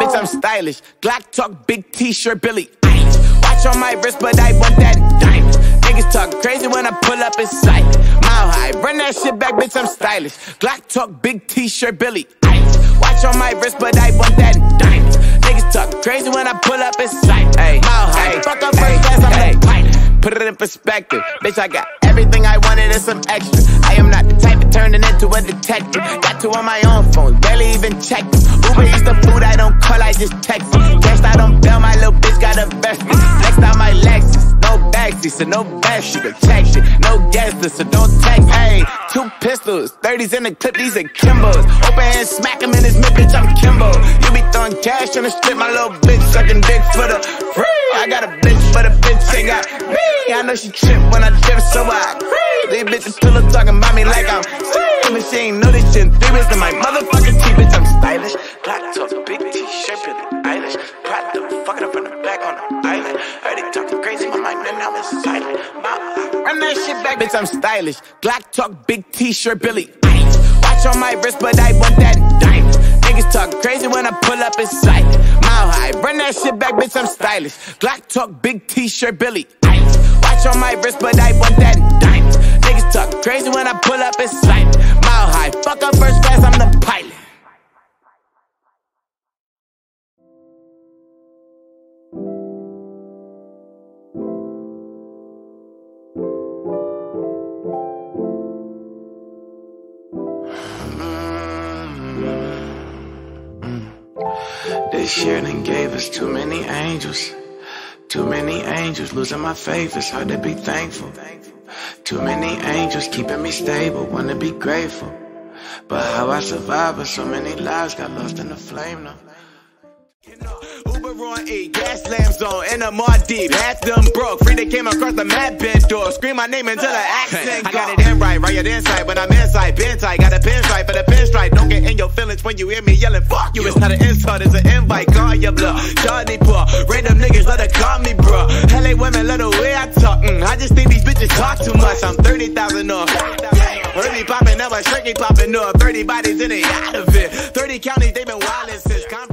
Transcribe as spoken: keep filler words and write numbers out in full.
bitch, I'm stylish. Glock talk, big t-shirt, Billie Eilish. Watch on my wrist, but I want that diamond. Niggas talk crazy when I pull up in sight. Mile high, run that shit back, bitch, I'm stylish. Glock talk, big t-shirt, Billie Eilish. Watch on my wrist, but I want that diamond. Niggas talk crazy when I pull up in sight. Mile high, fuck up first class, I'm the pilot. Put it in perspective, bitch, I got everything I wanted and some extra. I am not the type of turning into a detective. Got two on my own phone, barely even check them. Uber eats the food, I don't call, I just text them. Cashed out on bail, my little bitch got a vest. Flexed out my Lexus, no backseat, so no best, you can check shit. No guesses, so don't text. Hey, two pistols, thirties in the clip, these are Kimbos. Open hand, smack him in his mid, bitch, I'm Kimbo. You be throwing cash on the strip, my little bitch sucking dick for the free. I got a bitch, but a bitch ain't got me. I know she trip when I trip, so I free. These bitches still up talking about me like I'm free. But she ain't know this shit in three weeks in my motherfucking teeth, bitch, I'm stylish. Glock talk, big t-shirt, Billie Eilish. Pride the fucking up in the back on the island. Heard they talking crazy, my mind, and now it's silent. Run that shit back, bitch, I'm stylish. Glock talk, big t-shirt, Billie Eilish. Watch on my wrist, but I want that diamond. Niggas talk crazy when I pull up in sight. Mile high, run that shit back, bitch, I'm stylish. Glock talk, big t-shirt, Billie Eilish. Watch on my wrist, but I want that diamond. Niggas talk crazy when I pull up in sight. Mile high, fuck up first class, I'm the pilot. This year done gave us too many angels. Too many angels losing my faith, it's hard to be thankful. Too many angels keeping me stable, wanna be grateful. But how I survived with so many lives got lost in the flame now. Uber on E, gas lamps on, and I'm more deep. Half them broke, free they came across the mad bent door. Scream my name until the accent I got it in right, right, you're inside. When I'm inside, been tight, got a pin stripe for the pinstripe. Don't get in your feelings when you hear me yelling, fuck you. It's not an insult, it's an invite, call your bluff. Johnny poor, random niggas let her call me, bro. L A women love the way I talk, mm, I just think these bitches talk too much. I'm thirty thousand off. Early popping, now my shrinking popping off. thirty bodies in it, out of it. thirty counties, they been wildin' since